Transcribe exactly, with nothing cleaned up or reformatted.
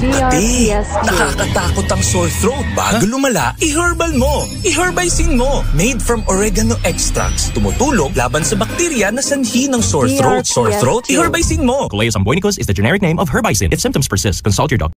Pati, D R P S P H C A. nakakatakot ang sore throat. Bago lumala, i-herbal mo. I-Herbycin mo. Made from oregano extracts. Tumutulong laban sa bakterya na sanhi ng sore throat. Sore throat, i-Herbycin mo. Coleus amboinicus is the generic name of Herbycin. If symptoms persist, consult your doctor.